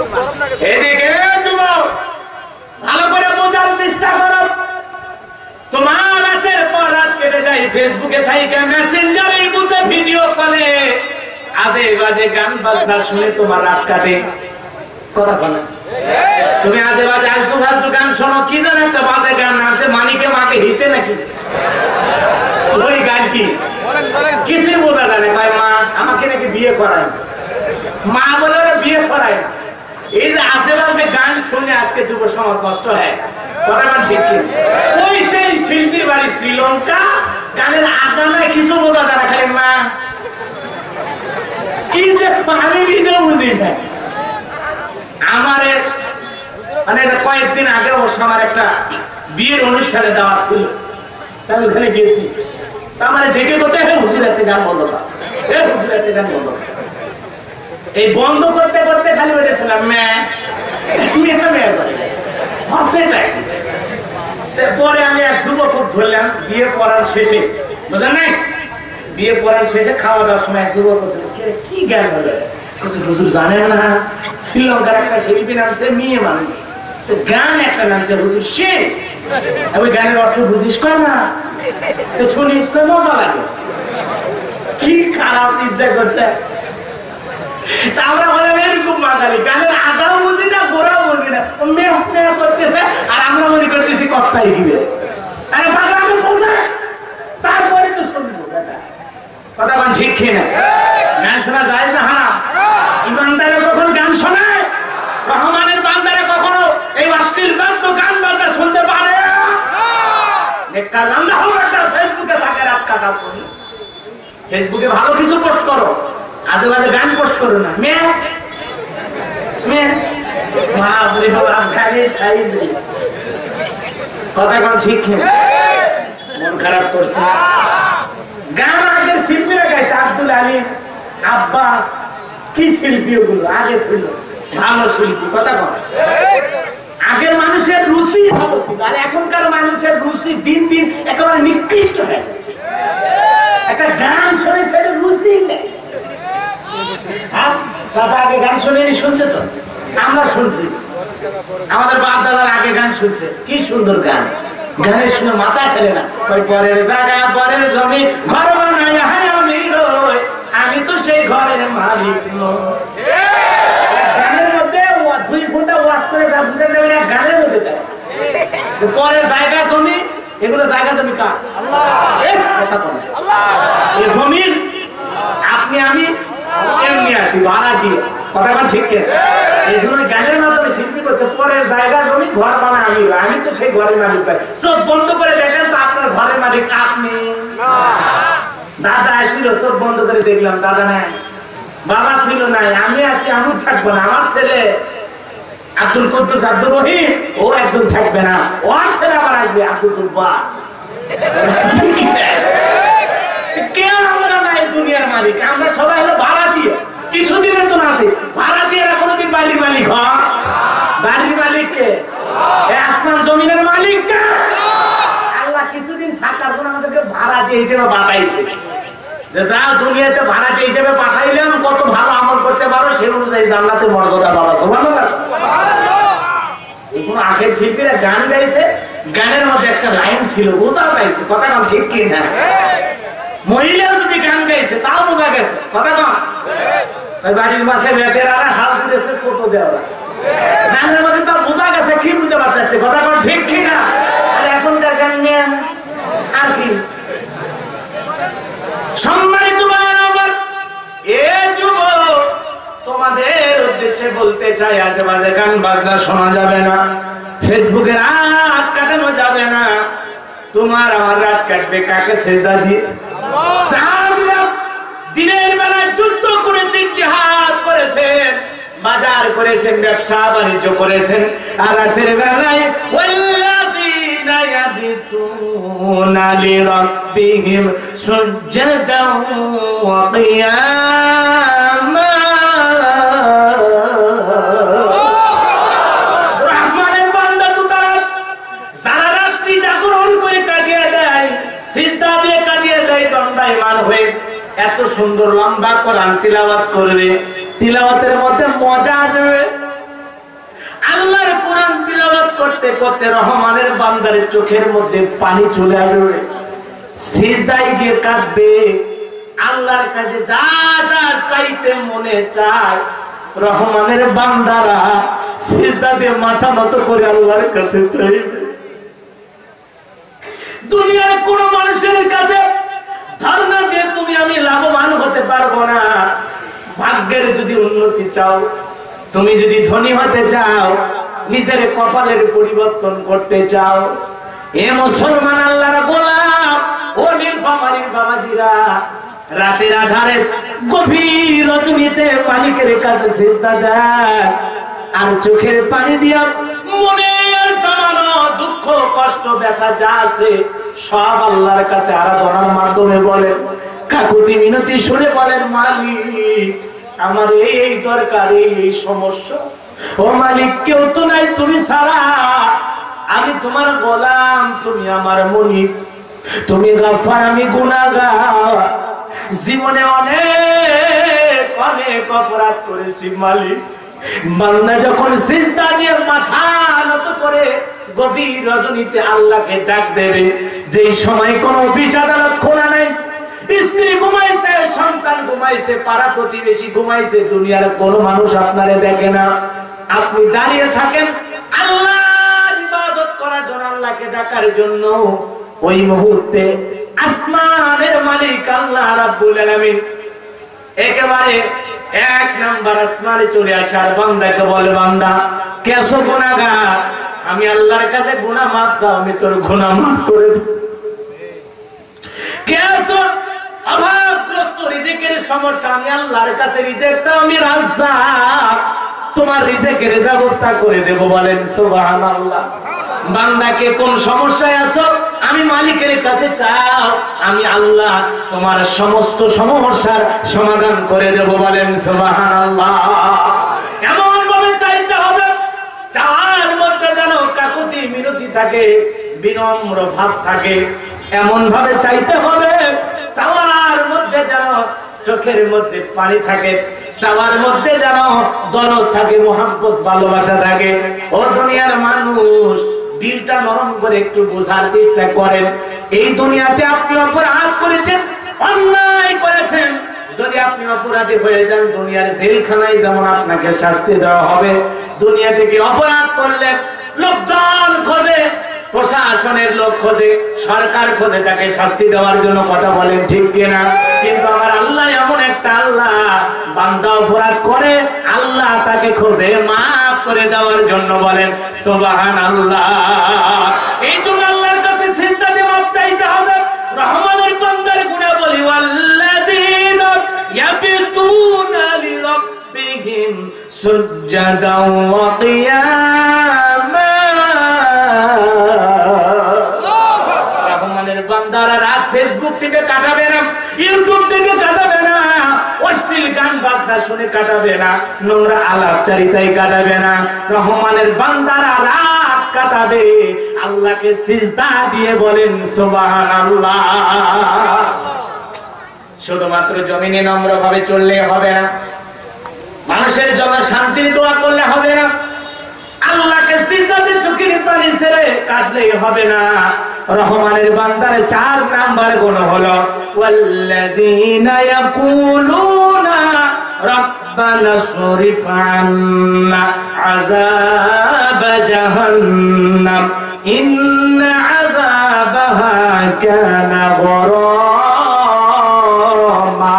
এদিকে যুবক ভালো করে বোঝার চেষ্টা করো, তোমার রাতের পর রাত কেটে যায় ফেসবুকে থাইকা মেসেঞ্জারে ইমুতে ভিডিও কলে আজে বাজে গান বাজনা শুনে তোমার রাত কাটে। কথা বলে তুমি আজে বাজে আলতু ফালতু গান শোনো, কি জানো একটা বাজে গান নামছে মানিকে মাকে হিতে নাকি, ওই গান কি কিছুই বোঝা যায় না। কয় মা আমাকে নাকি বিয়ে করায়, মা বলে বিয়ে করায়। এই যে আশেপাশে গান শুনে আজকে যুব সমাজ নষ্ট হয়, কথা ঠিক কি? ওই সেই শিল্পীর বাড়ি শ্রীলঙ্কা, গানের আগানায় কিছু বোঝা যায় না, খালি মা কি যে আমি নিজেও বুঝি না। আমার মানে কয়েকদিন আগে অবশ্য আমার একটা বিয়ের অনুষ্ঠানে দেওয়া ছিল, আমি ওখানে গেছি। আমার দেখে কোথায় হুজুর আছে গান বন্ধ কর, হুজুর আছে গান বন্ধ কর। এই বন্ধ করতে করতে খালি বেড়েছিলাম পরে আমি এক যুবক ধরলাম বিয়ে পড়ার শেষে, বুঝলেন না, বিয়ে পড়ার শেষে খাওয়া দাওয়ার সময় এক যুবক কি গান হলো, হুজুর জানেন না শ্রীলঙ্কার একটা শিল্পী নামছে মেয়ে মানুষ, গান একটা নামছে হুজুর সে, ওই গানের অর্থ বুঝিস কর না, শুনিস তো মজা লাগে। কি খারাপ চিন্তা করছে। আমরা বললাম এরকম বাঙালি গানের আগাও বুঝি না গোড়াও বুঝি না, মেয়ে মেয়ে করতেছে আর আমরা মনে করতেছি কথাই দিবে। আরে বাংলা বলতে তারপরে তো শুনবো কথা কোন ঠিক খেয়ে না, গান শোনা যায় না হারাম। ইমানদারে কখন গান শোনে, রহমানের বান্দারে কখনো এই অশ্লীল বাদ্য গান বাজনা শুনতে পারে না। নেককার বান্দা হলো একটা ফেসবুকে থাকে রাত কাটা করি, ফেসবুকে ভালো কিছু পোস্ট করো, আজে বাজে গান পোস্ট করো না। মেয়ে মেয়ে মহাবুরি হল আফগানি সাইজি, কথা কোন ঠিক মন খারাপ করছে। গান আগের শিল্পীরা গাইছে, আব্দুল আলী আব্বাস, কি শিল্পী ওগুলো আগে ছিল ভালো শিল্পী। কথা বল আগের মানুষের রুচি ভালো ছিল, আর এখনকার মানুষের রুচি দিন দিন একেবারে নিকৃষ্ট হয়ে যাচ্ছে। একটা গান শুনে সেটা রুচি নেই। আগে গান শুনে শুনছে তো, আমরা শুনছি, আমাদের বাপ দাদার আগে গান শুনছে, কি সুন্দর গান, গানের শুনে মাথা খেলে না। ওই পরের জায়গা পরের জমি ঘর বানাই আমি রই, আমি তো সেই ঘরের মালিক নই। গানের মধ্যে 2 ঘন্টা ওয়াজ করে যা বুঝে যাবে না, গানের মধ্যে দেয় পরের জায়গা জমি, এগুলো জায়গা জমি কার? আল্লাহ। কথা বলে এই জমি আপনি আমি এমনি আছি ভাড়া দিয়ে, কথা বল ঠিক আছে। এই জন্য গানের মাধ্যমে শিল্পী করছে পরের জায়গা জমি ঘর বানা আমি, আমি তো সেই ঘরের মালিক। চোখ বন্ধ করে দেখেন তো আপনার ঘরের মালিক আপনি। দাদা ছিল, চোখ বন্ধ করে দেখলাম দাদা নাই, বাবা ছিল নাই, আমি আছি, আমি থাকবো না। আমার ছেলে আব্দুল কুদ্দুস আব্দুর রহিম ও একদম থাকবে না, ওর ছেলে আবার আসবে আব্দুল জব্বার। কেউ আমরা নাই দুনিয়ার মালিক, আমরা সবাই হলো ভাড়াটিয়া। কিছুদিনের তো আছে ভাড়াটিয়ারা কোনোদিন বাড়ির মালিক হয়? বাড়ির মালিক কে? আসমান জমিনের মালিক কে? আল্লাহ কিছুদিন থাকার জন্য আমাদেরকে ভাড়াটিয়া হিসেবে পাঠাইছে, যে যা দুনিয়াতে ভাড়াটিয়া হিসেবে পাঠাইলাম, কত ভালো আমল করতে পারো সেই অনুযায়ী জান্নাতের মর্যাদা পাবা। সুবহানাল্লাহ। কোন আগের শিল্পীরা গান গাইছে, গানের মধ্যে একটা লাইন ছিল, বোঝা যাইছে, কথা কম ঠিক কি না? মহিলাও যদি গান গাইছে তাও বোঝা গেছে, কথা কম। বাড়ির পাশে বেটেরা হাল দিতেছে ছোট দেওয়া, গানের মধ্যে তো বোঝা গেছে, কি বুঝতে পারছে, কথা কম ঠিক কি না? আর এখনকার গান নিয়ে আর কি? সম্মানিত এ যুবক, তোমাদের উদ্দেশ্যে বলতে চাই, আশেপাশে গান বাজনা শোনা যাবে না, ফেসবুকে রাত কাটানো যাবে না। তোমার আমার রাত কাটবে কাকে? সেজদা দিয়ে। সাহাবীরা দিনের বেলায় যুদ্ধ করেছেন, জিহাদ করেছেন, বাজার করেছেন, ব্যবসা বাণিজ্য করেছেন, আর রাতের বেলায় ওয়াল্লাযীনা ইয়াবিতুনা লিরাব্বিহিম সুজদান ওয়া কিয়ামা। রহমানের বান্দা তো তারা যারা রাত্রি জাগরণ করে কাটিয়ে দেয়, সিজদা দিয়ে কাটিয়ে দেয়, দণ্ডায়মান হয়ে এত সুন্দর লম্বা কোরআন তিলাওয়াত করবে, তিলাওয়াতের মধ্যে মজা আসবে। করতে করতে রহমানের বান্দারের চোখের মধ্যে পানি চলে আসবে, সিজদায় গিয়ে কাঁদবে, আল্লাহর কাছে যা যা চাইতে মনে চায় রহমানের বান্দারা সিজদা দিয়ে মাথা নত করে আল্লাহর কাছে চাইবে। দুনিয়ার কোন মানুষের কাছে ধারণা দিয়ে তুমি আমি লাভবান হতে পারবো না। ভাগ্যের যদি উন্নতি চাও, তুমি যদি ধনী হতে চাও, নিজের কপালের পরিবর্তন করতে চাও, এ মুসলমান আল্লাহর গোলাম, ও নীলফামারীর বাবাজিরা, রাতের আধারে গভীর রজনীতে মালিকের কাছে সিজদা দেয় আর চোখের পানি দিয়া মনের জমানো দুঃখ কষ্ট ব্যথা যা আছে সব আল্লাহর কাছে আরাধনার মাধ্যমে বলেন, কাকুতি মিনতি শুনে বলেন, মালিক আমার এই দরকার, এই সমস্যা, ও মালিক কেউ তো নাই তুমি ছাড়া, আমি তোমার গোলাম, তুমি আমার মনিব, তুমি গাফফার আমি গুনাহগার, জীবনে অনেক অনেক অপরাধ করেছি মালিক। বান্দা যখন সিজদা দিয়ে মাথা নত করে গভীর রজনীতে আল্লাহকে ডাক দেবে, যেই সময় কোন অফিস আদালত খোলা নাই, স্ত্রী ঘুমাইছে, সন্তান ঘুমাইছে, পাড়া প্রতিবেশী ঘুমাইছে, দুনিয়ার কোন মানুষ আপনারে দেখে না, আপনি দাঁড়িয়ে থাকেন আল্লাহর ইবাদত করার জন্য, আল্লাহকে ডাকার জন্য, ওই মুহূর্তে আসমানের মালিক আল্লাহ রাব্বুল আলামিন একেবারে এক নাম্বার আসমানে চলে আসে আর বান্দাকে বলে, বান্দা কেসো গুনাহগার, আমি আল্লাহর কাছে গুনাহ মাফ চাও, আমি তোর গুনাহ মাফ করে দেব। কেসো অভাবগ্রস্ত, রিজিকের সমস্যা, আমি আল্লাহর কাছে রিজিক চাও, আমি রাজ্জাক, তোমার রিজিকের ব্যবস্থা করে দেব। বলেন সুবহানাল্লাহ। বান্দাকে কোন সমস্যায় আছো, আমি মালিকের কাছে চাও, আমি আল্লাহ তোমার সমস্ত সমস্যার সমাধান করে দেব। বলেন সুবহানাল্লাহ। এমন ভাবে চাইতে হবে, চাওয়ার মধ্যে যেন কাকুতি মিনতি থাকে, বিনম্র ভাব থাকে, এমন ভাবে চাইতে হবে চাওয়ার মধ্যে যেন চোখের মধ্যে পানি থাকে, চাওয়ার মধ্যে যেন দরদ থাকে, মোহাম্মত ভালোবাসা থাকে। ও দুনিয়ার মানুষ, দিলটা নরম করে একটু বোঝার চেষ্টা করেন। এই দুনিয়াতে আপনি অপরাধ করেছেন, অন্যায় করেছেন, যদি আপনি অপরাধী হয়ে যান দুনিয়ার জেলখানায় যেমন আপনাকে শাস্তি দেওয়া হবে, দুনিয়া থেকে অপরাধ করলে লোকজন খোঁজে, প্রশাসনের লোক খোঁজে, সরকার খোঁজে তাকে শাস্তি দেওয়ার জন্য, কথা বলেন ঠিক কিনা? কিন্তু আমার আল্লাহ এমন একটা আল্লাহ, বান্দা অপরাধ করে আল্লাহ তাকে খোঁজে মাফ করে দেওয়ার জন্য। বলেন সুবহানাল্লাহ। এই জন্য আল্লাহর কাছে সিজদা দিয়ে মাফ চাইতে হবে। রহমানের বান্দার গুনাহ বলি, ওয়াল্লাযীনা ইয়াবিতুনা লিরাব্বিহিম সুজদান ওয়া কিয়ামা। রহমানের বান্দারা রাত ফেসবুক থেকে কাটাবে না, ইউটিউব থেকে কাটাবে না, অশ্লীল গান বাজনা শুনে কাটাবে না, নোংরা আলাপচারিতায় কাটাবে না। রহমানের বান্দারা রাত কাটাবে আল্লাহকে সিজদা দিয়ে। বলেন সুবহানাল্লাহ। শুধুমাত্র জমিনে নম্রভাবে চললে হবে না, মানুষের জন্য শান্তির দোয়া করলে হবে না, আল্লাহকে সিজদা দিয়ে চোখের পানি ছেড়ে কাঁদলেই হবে না। রহমানের বান্দার 4 নাম্বার গুণ হলো, ওয়াল্লাযীনা ইয়াকুলুনা রাব্বানা সরিফ আন্না আযাব জাহান্নাম ইন্না আযাবাহা কানা গরামা।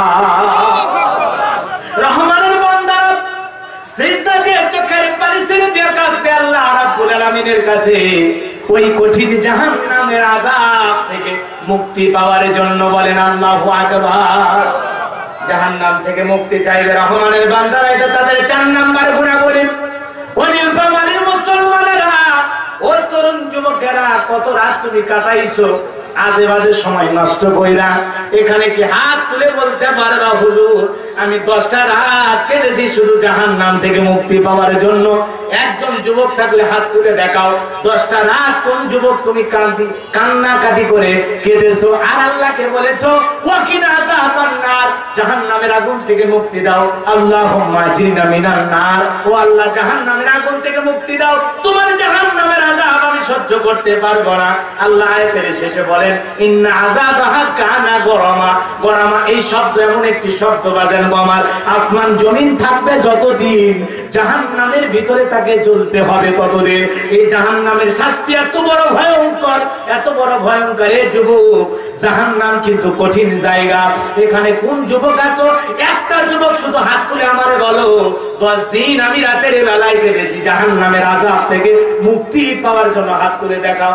রহমানের বান্দা সিজদা দিয়ে চোখের পানি ছেড়ে দিয়ে কাঁদবে আল্লাহ রাব্বুল আলামিনের কাছে, ওই কঠিন জাহান্নামের আযাব থেকে মুক্তি পাওয়ার জন্য। বলেন আল্লাহু আকবার। জাহান্নাম থেকে মুক্তি চাইবে রহমানের বান্দারা, এটা তাদের 4 নাম্বার গুণাবলী। ও নীলফামারীর মুসলমানেরা, ও তরুণ যুবকেরা, কত রাত তুমি কাটাইছো, আজে বাজে সময় নষ্ট কইরা এখানে কি হাত তুলে বলতে পারবা হুজুর আমি 10টা রাত কেটেছি শুধু জাহান্নাম থেকে মুক্তি পাওয়ার জন্য? একজন যুবক থাকলে হাত তুলে দেখাও 10টা রাত কোন যুবক তুমি কান্নাকাটি করে কেঁদেছো আর আল্লাহকে বলেছো ওয়াকিনা আযাবান নার, জাহান্নামের আগুন থেকে মুক্তি দাও। আল্লাহুম্মা আজিরনা মিনান নার, ও আল্লাহ জাহান্নামের আগুন থেকে মুক্তি দাও, তোমার জাহান্নামের আযাব আমি সহ্য করতে পারবো না। আল্লাহ আয়াতের শেষে বলেন ইন্না আযাবাহা কানা গরামা। গরামা এই শব্দ এমন একটি শব্দ বাজেন আমার, আসমান জমিন থাকবে যতদিন জাহান্নামের ভিতরে তাকে জ্বলতে হবে ততদিন। এই জাহান্নামের শাস্তি এত বড় ভয়ঙ্কর, এত বড় ভয়ঙ্কর। এই যুবক জাহান্নাম কিন্তু কঠিন জায়গা। এখানে কোন যুবক আছো? একটা যুবক শুধু হাত তুলে আমারে বলো 10 দিন আমি রাতের বেলায় কেটেছি জাহান্নামের আযাব থেকে মুক্তি পাওয়ার জন্য, হাত তুলে দেখাও।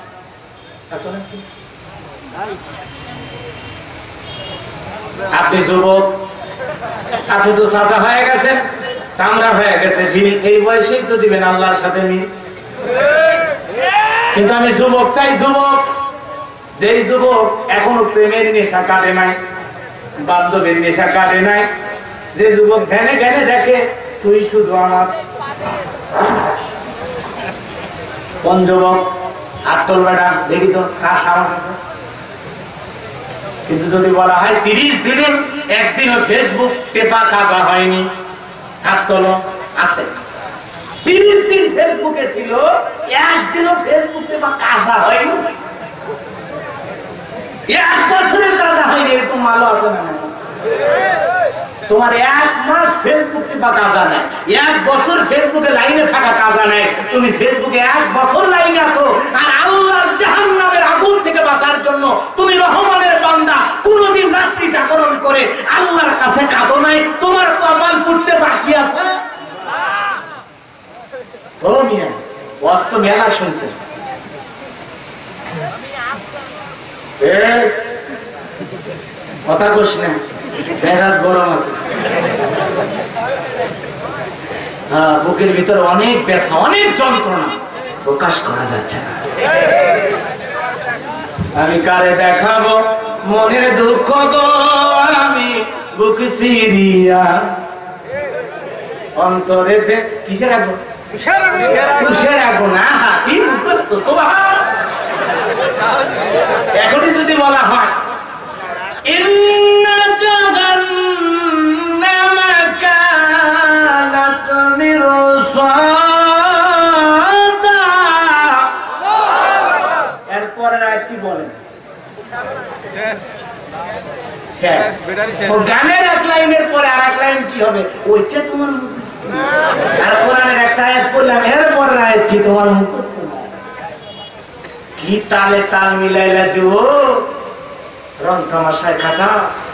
আপনি যুবক, আপনি তো চাচা হয়ে গেছেন, চামড়া হয়ে গেছে ঢিল, এই বয়সেই তো দিবেন আল্লাহর সাথে মিল। কিন্তু আমি যুবক চাই, যুবক যেই যুবক এখনো প্রেমের নেশা কাটে নাই, বান্ধবের নেশা কাটে নাই, যে যুবক ধ্যানে ধ্যানে দেখে তুই শুধু আমার। কোন যুবক? আত্মল বেড়া দেখি তো কার সাহস আছে। কিন্তু যদি বলা হয় 30 দিনে একদিনও ফেসবুক টেপা কাজা হয়নি, হাত তোলো। আছে 30 দিন ফেসবুকে ছিল, একদিনও ফেসবুক টেপা কাজা হয়নি, 1 বছরের কাজা হয়নি, এরকম মালও আছে না? তোমার 1 মাস ফেসবুক টেপা কাজা নাই, 1 বছর ফেসবুকে লাইনে থাকা কাজা নাই, তুমি ফেসবুকে 1 বছর লাইনে আছো। আর আল্লাহর জাহান্নামের আগুন থেকে বাঁচার জন্য তুমি রহমানের বান্দা, কোনদিন রাত্রি জাগরণ করে আল্লাহর কাছে কাঁদো নাই? তোমার কপাল ফুটতে বাকি আছে? ও মিয়া ওয়াস্ত মেলা শুনছে, কথা কইস না, মেজাজ গরম আছে। হ্যাঁ, বুকের ভিতরে অনেক ব্যথা, অনেক যন্ত্রণা, প্রকাশ করা যাচ্ছে না। আমি কারে দেখাবো মনের দুঃখ গো, আমি বুক সিরিয়া অন্তরে কিসের আগুন? তুষের আগুন। কি মুখস্থ সুবহান। এখনই যদি বলা হয় ইন্না জাহান্নামা কানাত মিরসাদা, এরপর আর কি বলেন? শেষ। ও গানের এক লাইনের পরে আর এক লাইন কি হবে? ওইটা তোমার মুখস্থ। আর কোরআনের একটা আয়াত পড়লাম, এরপর আয়াত কি তোমার মুখস্থ? কি তালে তাল মিলাইলা যুবক, রং তামাশায় খাটা।